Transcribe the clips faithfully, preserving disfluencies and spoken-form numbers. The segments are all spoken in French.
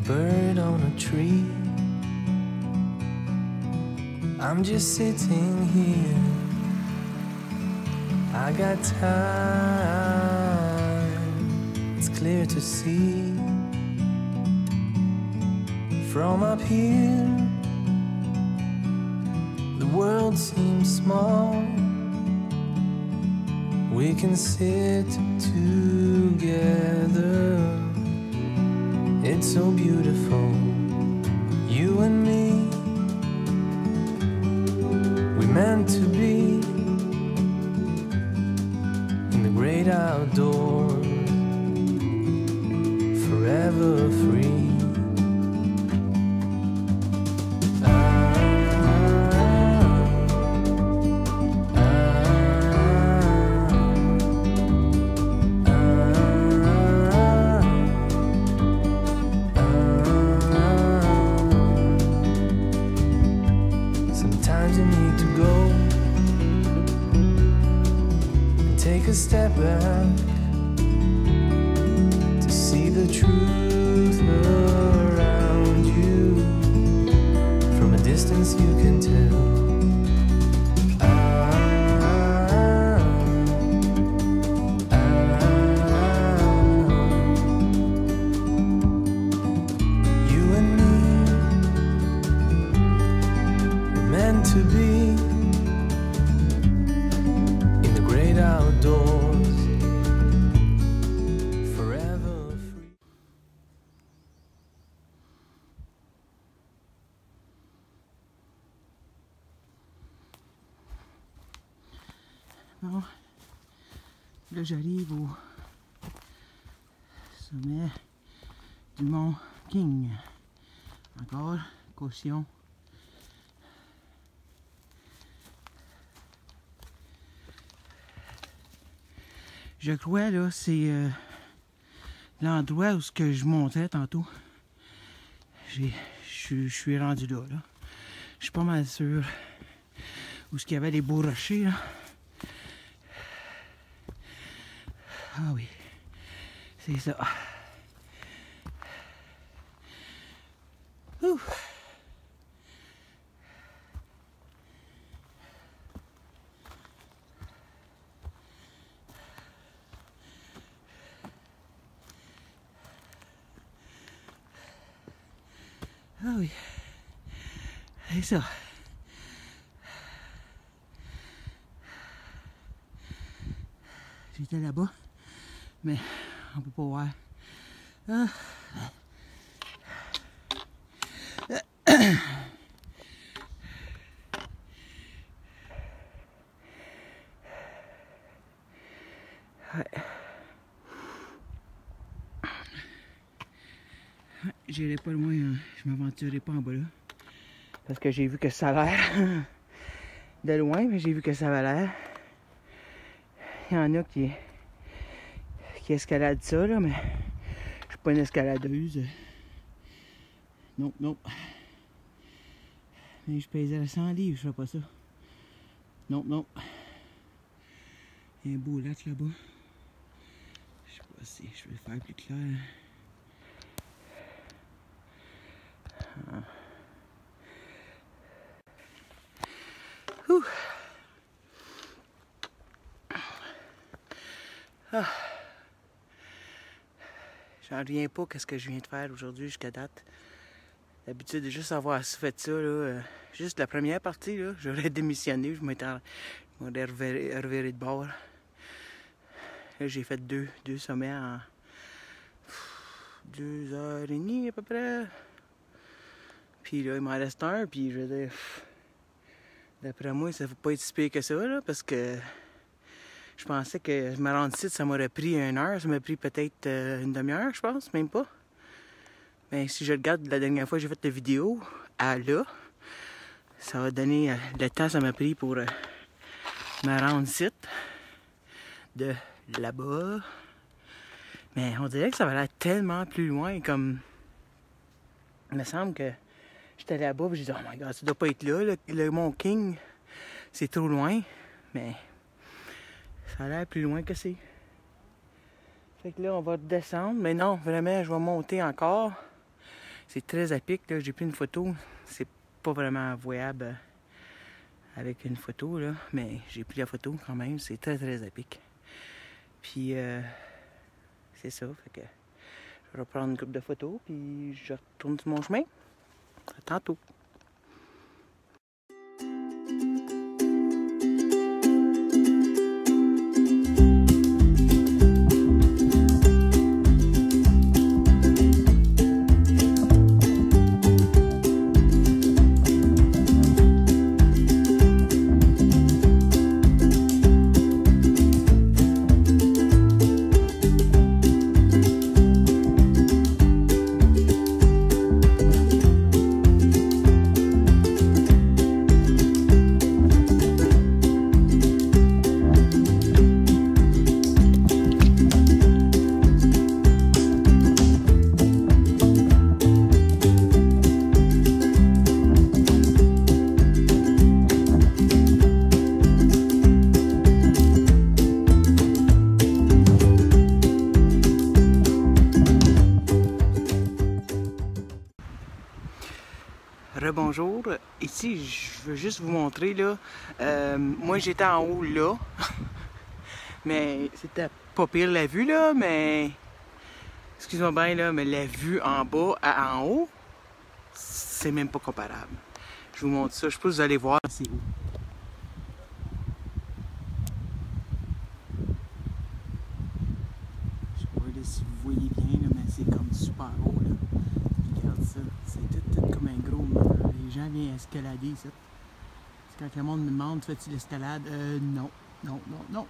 bird on a tree. I'm just sitting here. I got time. It's clear to see from up here. The world seems small. We can sit together. It's so beautiful, you and me. We meant to be in the great outdoors, forever free. Sometimes you need to go and take a step back to see the truth around you. From a distance you can tell. To be in the great outdoors, forever free. Bon, là j'arrive au sommet du mont King. Encore, caution. Je crois là, c'est euh, l'endroit où ce que je montrais tantôt. Je suis rendu là, là. Je suis pas mal sûr où ce qu'il y avait les beaux rochers là. Ah oui, c'est ça. Ouh. Ah oui, c'est ça. J'étais là-bas, mais on peut pas voir. Ah. Ouais. J'irai pas loin, hein. Je m'aventurerai pas en bas là. Parce que j'ai vu que ça a l'air de loin, mais j'ai vu que ça avait l'air. Il y en a qui, qui escaladent ça là, mais je suis pas une escaladeuse. Non, non. Mais je pèserais cent livres, je ferais pas ça. Non, non. Il y a un beau lac là-bas. Je sais pas si je vais le faire plus clair. Ah. Ouh. Ah. J'en reviens pas qu'est-ce que je viens de faire aujourd'hui jusqu'à date. D'habitude de juste avoir fait ça, là, euh, juste la première partie, là, j'aurais démissionné, je m'étais reviré, reviré de bord. Là, j'ai fait deux, deux sommets en deux heures et demie à peu près. Puis là, il m'en reste un, puis je veux dire, d'après moi, ça ne faut pas être si pire que ça, là, parce que je pensais que je me rendre ici, ça m'aurait pris une heure, ça m'a pris peut-être euh, une demi-heure, je pense, même pas. Mais si je regarde la dernière fois que j'ai fait la vidéo, à là, ça va donner euh, le temps que ça m'a pris pour euh, me rendre ici, de là-bas. Mais on dirait que ça va aller tellement plus loin, comme... Il me semble que j'étais là-bas et j'ai dit, oh my god, ça doit pas être là, le, le mont King, c'est trop loin. Mais ça a l'air plus loin que c'est. Fait que là, on va descendre, mais non, vraiment, je vais monter encore. C'est très à pic, là. J'ai pris une photo. C'est pas vraiment voyable avec une photo, là. Mais j'ai pris la photo quand même. C'est très, très à pic. Puis, euh, c'est ça. Fait que je vais reprendre une couple de photos. Puis, je retourne sur mon chemin. À tantôt. Rebonjour, ici je veux juste vous montrer là, euh, moi j'étais en haut là, mais c'était pas pire la vue là, mais excuse-moi bien là, mais la vue en bas à en haut, c'est même pas comparable. Je vous montre ça, je peux vous aller voir c'est où. Je sais pas là, si vous voyez bien là, mais c'est comme super haut là. Regarde ça, c'est tout, tout comme un gros mur. Les gens viennent escalader ça. C'est quand le monde me demande, fais-tu l'escalade? Euh, non, non, non, non.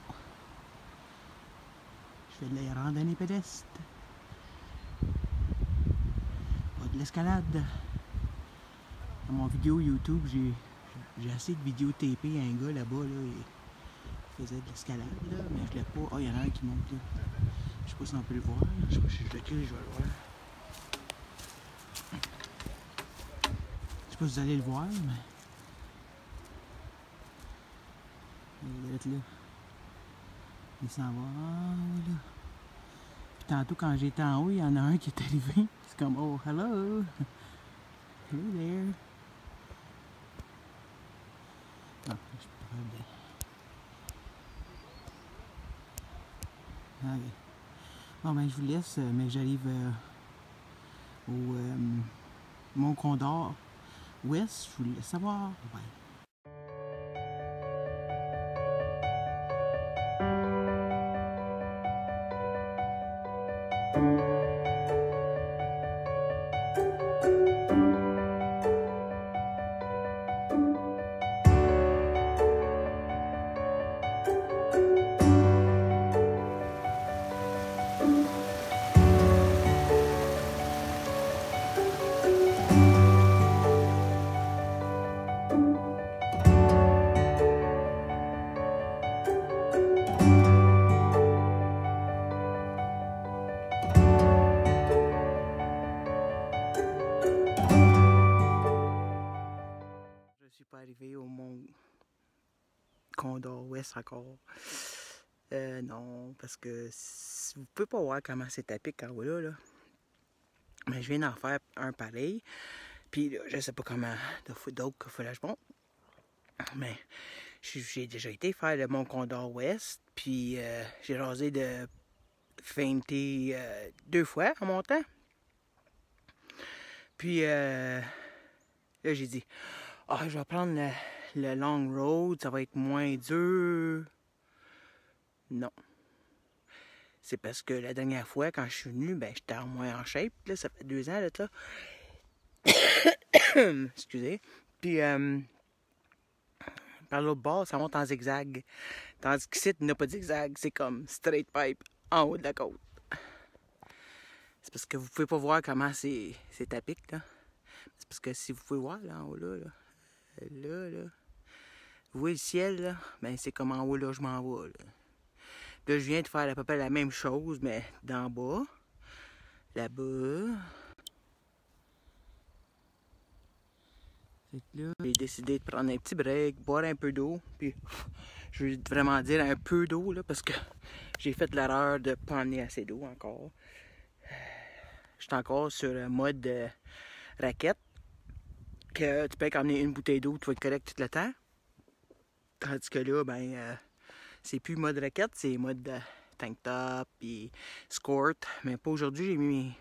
Je fais de la randonnée pédestre. Pas de l'escalade. Dans mon vidéo YouTube, j'ai j'ai assez de vidéos T P à un gars là-bas, là, il faisait de l'escalade, là, mais je l'ai pas. Oh, il y en a un qui monte là. Je sais pas si on peut le voir. Je sais pas si je recule, je vais le voir. Je sais pas si vous allez le voir, mais... Il est là. Il s'en va en haut, là. Puis tantôt, quand j'étais en haut, il y en a un qui est arrivé. C'est comme, oh, hello! Hello there! Ah, je suis pas capable de... Ok. Bon, ben, je vous laisse, mais j'arrive euh, au euh, Mont Condor Ouest. Je vous laisse savoir. Bye. Arrivé au Mont Condor Ouest encore. Euh, non, parce que vous pouvez pas voir comment c'est à pic en haut là, là. Mais je viens d'en faire un pareil. Puis là, je sais pas comment d'autres qu'il fallait que je monte. Mais j'ai déjà été faire le Mont Condor Ouest. Puis euh, j'ai rasé de feinter euh, deux fois en montant. Puis euh, là j'ai dit, ah, oh, je vais prendre le, le long road, ça va être moins dur. Non. C'est parce que la dernière fois, quand je suis venu, ben, j'étais moins en shape. Là, ça fait deux ans, là, ça. Excusez. Puis, euh, par l'autre bord, ça monte en zigzag. Tandis qu'ici, il n'y a pas de zigzag. C'est comme straight pipe en haut de la côte. C'est parce que vous pouvez pas voir comment c'est à pic, là. C'est parce que si vous pouvez voir, là, en haut, là, là. Là, là. Vous voyez le ciel, là? Ben, c'est comme en haut, là, je m'en vais, là. Là, je viens de faire à peu près la même chose, mais d'en bas. Là-bas. Fait que là, j'ai décidé de prendre un petit break, boire un peu d'eau. Puis, je veux vraiment dire un peu d'eau, là, parce que j'ai fait l'erreur de ne pas emmener assez d'eau encore. Je suis encore sur le mode... Euh, raquette, que tu peux emmener une bouteille d'eau, tu vas être correct tout le temps. Tandis que là, ben, euh, c'est plus mode raquette, c'est mode euh, tank top et skort. Mais pas aujourd'hui, j'ai mis mes...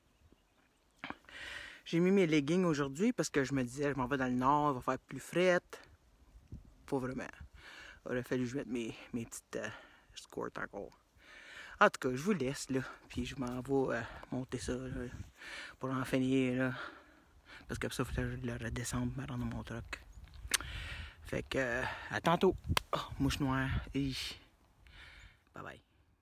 J'ai mis mes leggings aujourd'hui parce que je me disais, je m'en vais dans le nord, il va faire plus fret. Pas vraiment. Il aurait fallu que je mette mes, mes petites euh, skort encore. En tout cas, je vous laisse, là. Puis je m'en vais euh, monter ça, là, pour en finir, là. Parce que ça, il faut que je le redescendre, me rendre mon truck. Fait que, euh, à tantôt. Oh, mouche noire. Et... Bye bye.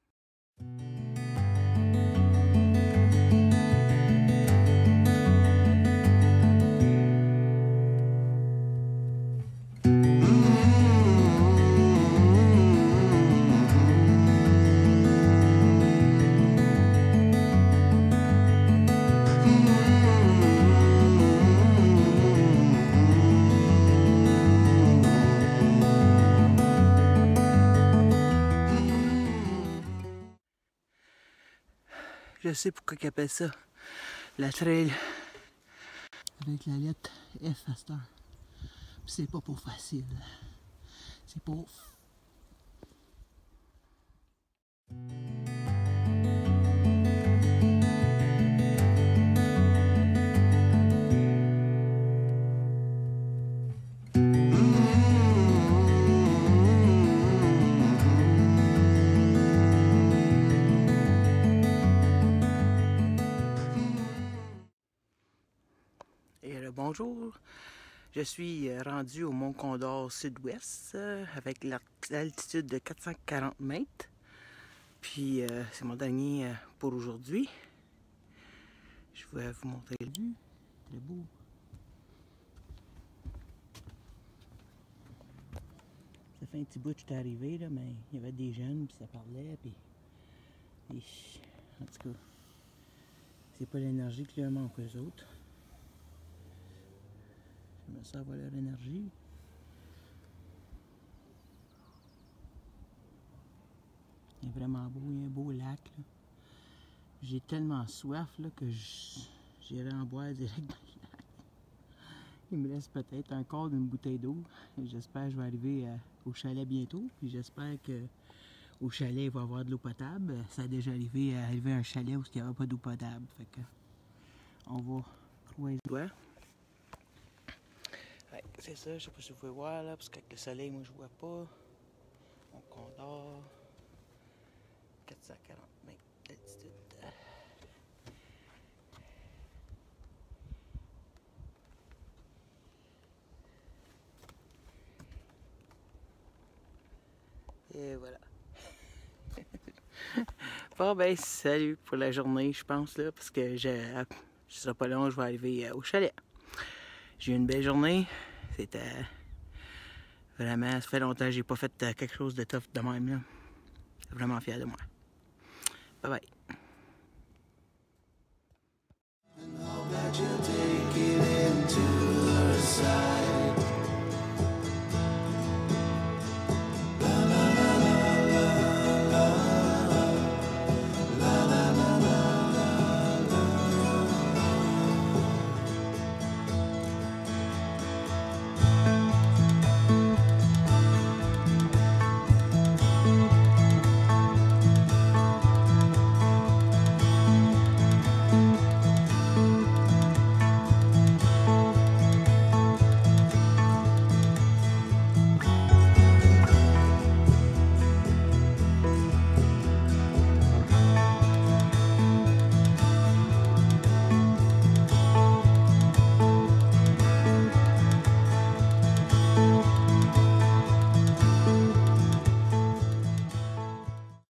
Je sais pourquoi ils appellent ça la trail avec la lettre F à cette heure. C'est pas pour facile. C'est pour... Bonjour, je suis rendu au Mont Condor Sud-Ouest euh, avec l'altitude de quatre cent quarante mètres. Puis euh, c'est mon dernier euh, pour aujourd'hui. Je vais vous montrer le vue. Très beau. Ça fait un petit bout que je suis arrivé, là, mais il y avait des jeunes, puis ça parlait, puis... Et, en tout cas, c'est pas l'énergie qui leur manque aux autres. Ça va leur énergie. Il est vraiment beau, il y a un beau lac. J'ai tellement soif là, que j'irai en boire direct dans le lac. Il me reste peut-être encore une bouteille d'eau. J'espère que je vais arriver à, au chalet bientôt. Puis j'espère que au chalet il va y avoir de l'eau potable. Ça a déjà arrivé à arriver à un chalet où il n'y avait pas d'eau potable. Fait que on va croiser les doigts. Ouais, c'est ça, je sais pas si vous pouvez voir là, parce qu'avec le soleil, moi je vois pas. Mon Condor, quatre cent quarante mètres d'altitude. Et voilà. Bon ben, salut pour la journée, je pense là, parce que je, je serai pas long, je vais arriver au chalet. J'ai eu une belle journée. C'était vraiment, ça fait longtemps que j'ai pas fait quelque chose de tough de même là. Vraiment fier de moi. Bye bye.